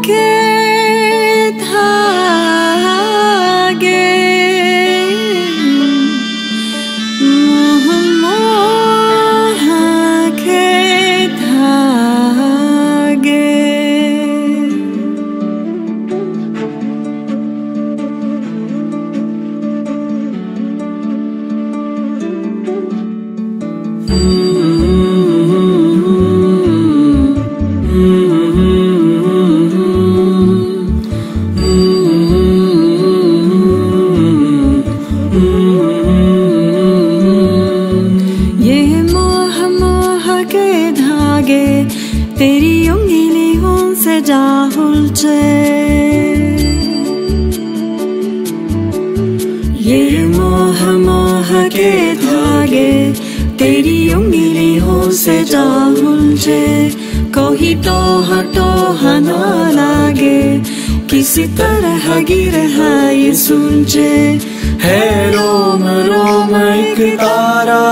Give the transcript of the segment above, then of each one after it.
के धागे मोह मोह के धागे तेरी उंगलियों से जा उलझे ये मोह मोह के धागे तेरी उंगलियों से जा उलझे कोई टोह ना लागे किसी तरह गिर है ये सुलझे है रोम रोम एक तारा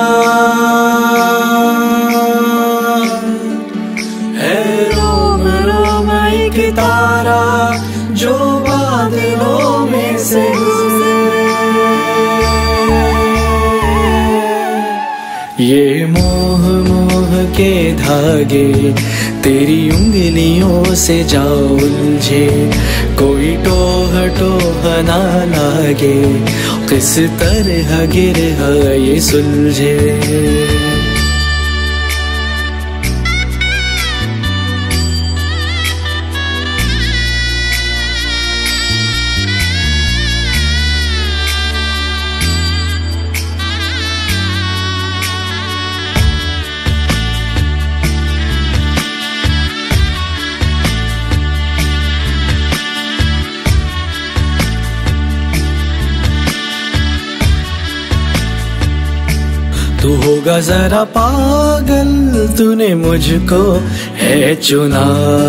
तारा जो बादलों में से गुजरे ये मोह मोह के धागे तेरी उंगलियों से जा उलझे कोई टोह ना लागे किस तरह गिर है ये सुलझे तू होगा जरा पागल तूने मुझको है चुना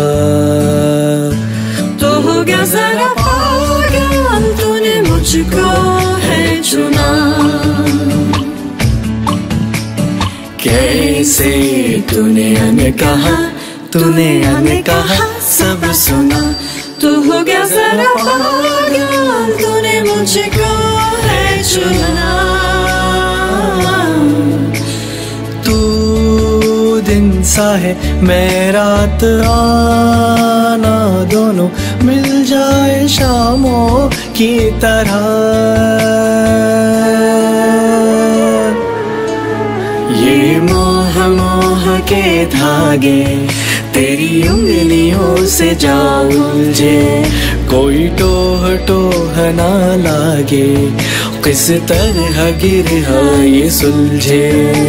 तो होगा जरा पागल तूने मुझको है चुना कैसे तूने हमें कहा सब सुना तू होगा जरा पागल तूने मुझको है चुना दिन सा है मैं रात आना दोनों मिल जाए शामों की तरह ये मोह मोह के धागे तेरी उंगलियों से जा उलझे कोई टोह ना लागे किस तरह गिर है ये सुलझे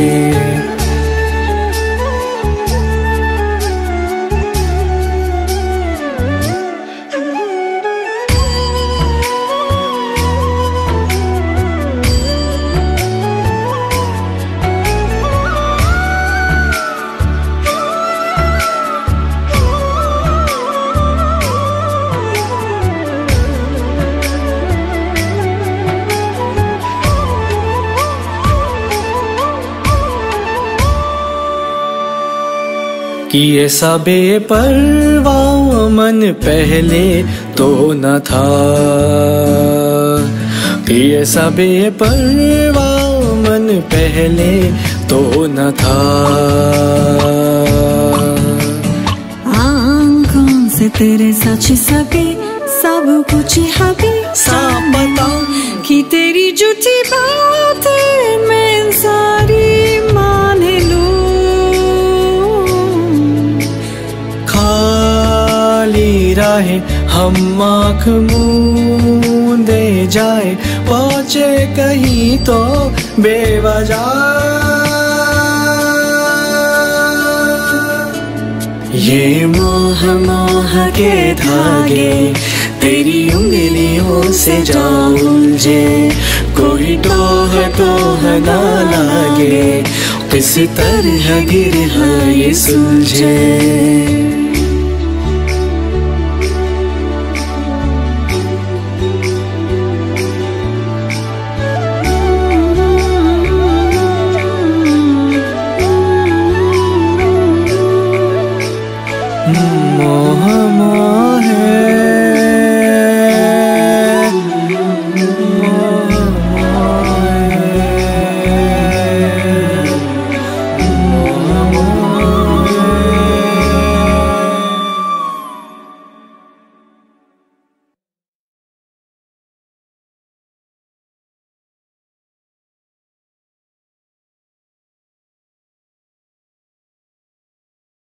कि ऐसा बेपरवाह मन पहले तो न था कि ऐसा बेपरवाह मन पहले तो न था आँखों से तेरे सच सके सब कुछ हबी सब बताऊं कि तेरी झूठी बातें मैं सारी मान लूं राहें हम आँख मूंदे जाए पहुँचे कहीं तो बेवजह ये मोह मोह के धागे तेरी उंगलियों से जा उलझे कोई टोह ना लागे किस तरह गिर है ये सुलझे